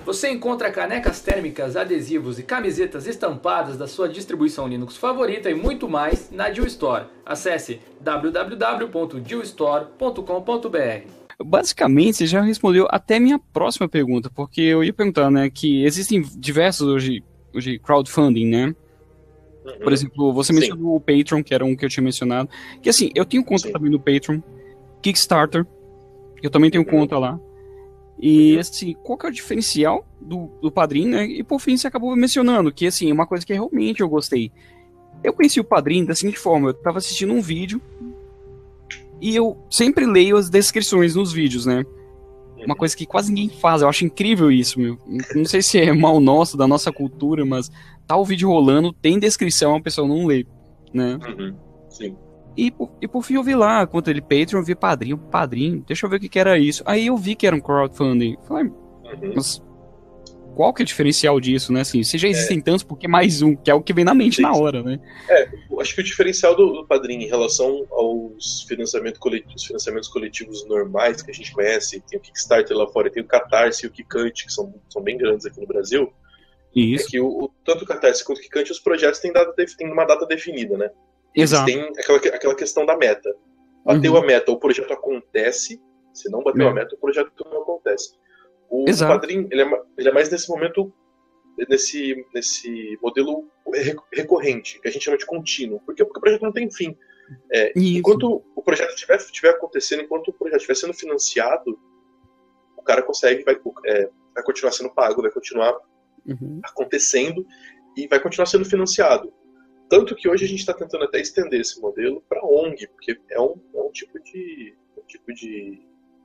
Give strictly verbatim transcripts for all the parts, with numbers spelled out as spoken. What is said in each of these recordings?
você encontra canecas térmicas, adesivos e camisetas estampadas da sua distribuição Linux favorita e muito mais na Deal Store. Acesse w w w ponto deal store ponto com ponto b r. Basicamente, você já respondeu até minha próxima pergunta, porque eu ia perguntar, né, que existem diversos hoje, hoje crowdfunding, né? Uhum. Por exemplo, você Sim. mencionou o Patreon, que era um que eu tinha mencionado, que assim, eu tenho conta Sim. também no Patreon, Kickstarter, eu também tenho uhum. conta lá, e uhum. assim, qual que é o diferencial do, do Padrim, né? E por fim, você acabou mencionando, que assim, é uma coisa que realmente eu gostei. Eu conheci o Padrim da seguinte forma, eu estava assistindo um vídeo, e eu sempre leio as descrições nos vídeos, né? Uma coisa que quase ninguém faz, eu acho incrível isso, meu. Não sei se é mal nosso, da nossa cultura, mas tá o vídeo rolando, tem descrição, a pessoa não lê, né? Uhum, sim. E, e por fim eu vi lá, quanto ele Patreon, eu vi padrinho, padrinho, deixa eu ver o que que era isso. Aí eu vi que era um crowdfunding. Falei, uhum. mas qual que é o diferencial disso, né? Assim, se já existem é. tantos, por que mais um? Que é o que vem na mente Sim. na hora, né? É, acho que o diferencial do, do Padrim em relação aos financiamento coletivos, financiamentos coletivos normais que a gente conhece, tem o Kickstarter lá fora, tem o Catarse e o Kikante, que são, são bem grandes aqui no Brasil, Isso. é que o, o, tanto o Catarse quanto o Kikante, os projetos têm, data, têm uma data definida, né? Exato. Eles têm aquela, aquela questão da meta. Bateu uhum. a meta, o projeto acontece, se não bateu é. a meta, o projeto não acontece. O, o Padrim, ele é, ele é mais nesse momento, nesse, nesse modelo recorrente, que a gente chama de contínuo, porque, porque o projeto não tem fim. É, enquanto o projeto estiver, estiver acontecendo, enquanto o projeto estiver sendo financiado, o cara consegue, vai, é, vai continuar sendo pago, vai continuar uhum. acontecendo e vai continuar sendo financiado. Tanto que hoje a gente está tentando até estender esse modelo para O N G, porque é um, é um tipo de... Um tipo de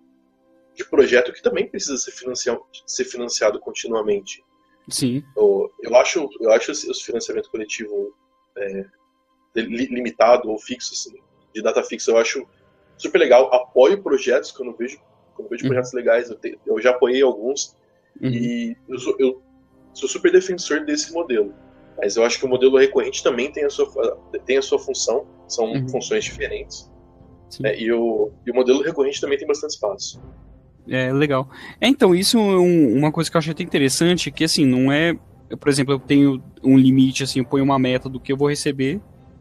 de projeto que também precisa ser financiado, ser financiado continuamente. Sim. Eu, eu acho, eu acho os financiamento coletivo é, limitado ou fixo, assim, de data fixa, eu acho super legal. Apoio projetos, quando eu vejo, quando eu vejo uhum. projetos legais, eu, te, eu já apoiei alguns, uhum. e eu sou, eu sou super defensor desse modelo. Mas eu acho que o modelo recorrente também tem a sua, tem a sua função, são uhum. funções diferentes. É, e, o, e o modelo recorrente também tem bastante espaço. É, legal. É, então, isso é um, uma coisa que eu achei até interessante, que assim, não é... Eu, por exemplo, eu tenho um limite, assim, eu ponho uma meta do que eu vou receber,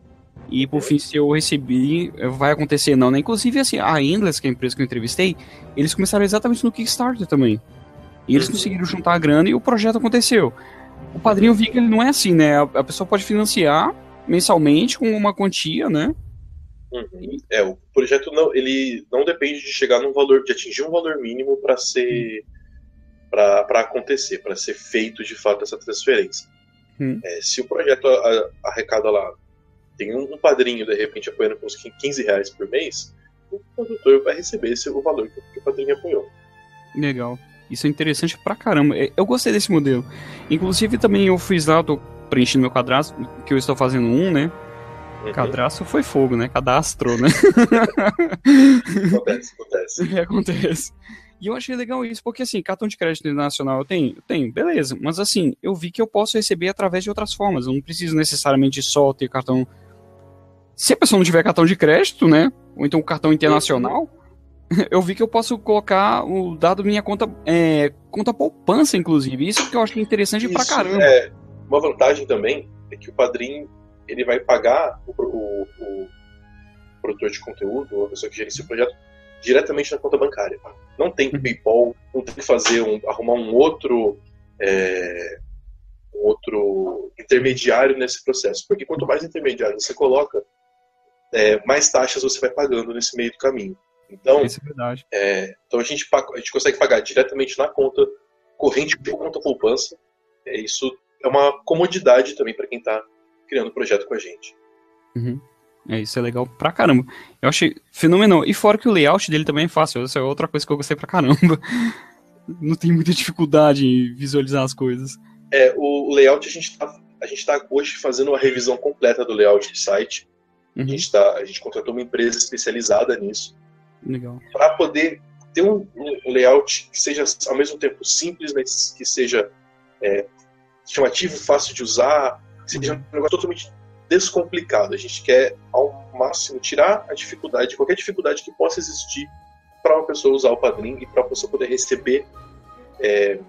e por fim, se eu receber, vai acontecer não, né? Inclusive, assim, a Endless, que é a empresa que eu entrevistei, eles começaram exatamente no Kickstarter também. E eles conseguiram juntar a grana e o projeto aconteceu. O Padrinho, eu vi que ele não é assim, né? A, a pessoa pode financiar mensalmente com uma quantia, né? Uhum. É, o projeto não, ele não depende de chegar num valor, de atingir um valor mínimo para ser, para acontecer, para ser feito de fato essa transferência. Uhum. É, se o projeto a, a, arrecada lá, tem um, um padrinho de repente apoiando com uns quinze reais por mês, o produtor vai receber esse, o valor que, que o padrinho apoiou. Legal, isso é interessante pra caramba. Eu gostei desse modelo. Inclusive também eu fiz lá, eu tô preenchendo meu cadastro, que eu estou fazendo um, né? Uhum. Cadastro foi fogo, né? Cadastro, né? Acontece, acontece. É, acontece. E eu achei legal isso, porque assim, cartão de crédito internacional eu tenho? Eu tenho, beleza. Mas assim, eu vi que eu posso receber através de outras formas. Eu não preciso necessariamente só ter cartão... Se a pessoa não tiver cartão de crédito, né? Ou então cartão internacional, uhum. eu vi que eu posso colocar o dado da minha conta, é, conta poupança, inclusive. Isso que eu achei interessante isso, pra caramba. É, uma vantagem também é que o padrinho ele vai pagar o, o, o produtor de conteúdo, ou a pessoa que gerencia o projeto, diretamente na conta bancária. Não tem PayPal, não tem que fazer um, arrumar um outro, é, um outro intermediário nesse processo. Porque quanto mais intermediário você coloca, é, mais taxas você vai pagando nesse meio do caminho. Então, isso é verdade. É, então a gente, a gente consegue pagar diretamente na conta corrente ou conta poupança. É, isso é uma comodidade também para quem está criando o projeto com a gente. Uhum. É, isso é legal pra caramba. Eu achei fenomenal. E fora que o layout dele também é fácil. Essa é outra coisa que eu gostei pra caramba. Não tem muita dificuldade em visualizar as coisas. É, o layout a gente tá, a gente tá hoje fazendo uma revisão completa do layout do site. Uhum. A, gente tá, a gente contratou uma empresa especializada nisso. Legal. Para poder ter um, um layout que seja ao mesmo tempo simples, mas que seja é, chamativo, fácil de usar, que seja um negócio totalmente descomplicado. A gente quer ao máximo tirar a dificuldade, qualquer dificuldade que possa existir para uma pessoa usar o Padrim e para a pessoa poder receber é,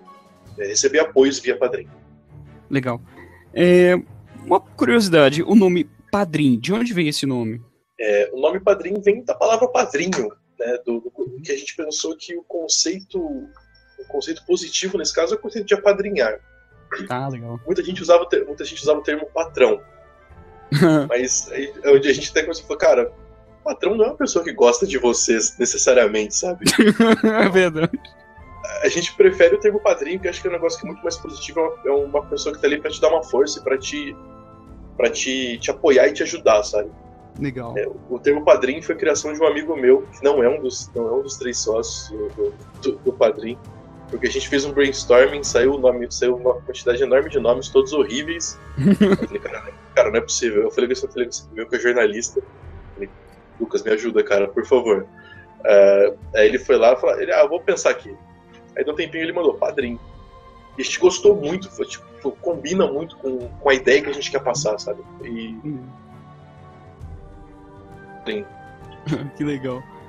é, receber apoios via Padrim. Legal. É, uma curiosidade, o nome Padrim, de onde veio esse nome? É, o nome Padrim vem da palavra padrinho, né, do, do, que a gente pensou que o conceito, o conceito positivo nesse caso é o conceito de apadrinhar. Ah, legal. Muita gente usava, muita gente usava o termo patrão. Mas aí, onde a gente até começou a falar, cara, o patrão não é uma pessoa que gosta de vocês necessariamente, sabe? É verdade. A gente prefere o termo padrinho, que acho que é um negócio que é muito mais positivo, é uma pessoa que tá ali pra te dar uma força e pra te, pra te, te apoiar e te ajudar, sabe? Legal. É, o termo padrinho foi a criação de um amigo meu, que não é um dos, não é um dos três sócios do, do, do padrinho, porque a gente fez um brainstorming, saiu, o nome, saiu uma quantidade enorme de nomes, todos horríveis. Eu falei, cara, cara, não é possível. Eu falei com esse meu que é jornalista. Eu falei, Lucas, me ajuda, cara, por favor. Uh, aí ele foi lá e falou, ele, ah, eu vou pensar aqui. Aí deu um tempinho ele mandou, padrinho. E a gente gostou muito, foi, tipo, combina muito com, com a ideia que a gente quer passar, sabe? E... Que legal.